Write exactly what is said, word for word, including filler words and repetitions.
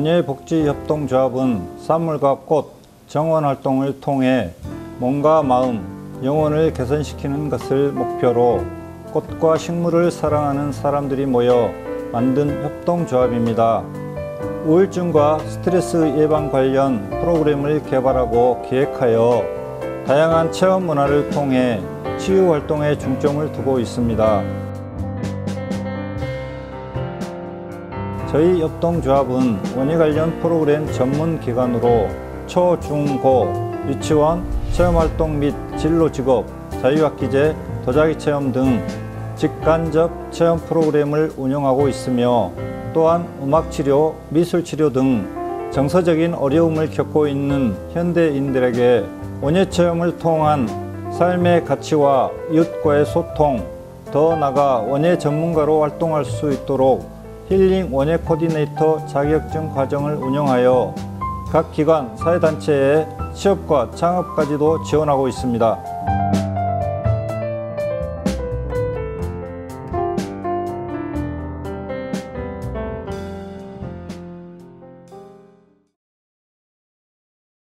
원예복지협동조합은 사물과 꽃, 정원활동을 통해 몸과 마음, 영혼을 개선시키는 것을 목표로 꽃과 식물을 사랑하는 사람들이 모여 만든 협동조합입니다. 우울증과 스트레스 예방 관련 프로그램을 개발하고 기획하여 다양한 체험 문화를 통해 치유활동에 중점을 두고 있습니다. 저희 협동조합은 원예 관련 프로그램 전문 기관으로 초, 중, 고, 유치원, 체험활동 및 진로직업, 자유학기제, 도자기 체험 등 직간접 체험 프로그램을 운영하고 있으며 또한 음악치료, 미술치료 등 정서적인 어려움을 겪고 있는 현대인들에게 원예 체험을 통한 삶의 가치와 이웃과의 소통, 더 나아가 원예 전문가로 활동할 수 있도록 힐링 원예 코디네이터 자격증 과정을 운영하여 각 기관, 사회단체의 취업과 창업까지도 지원하고 있습니다.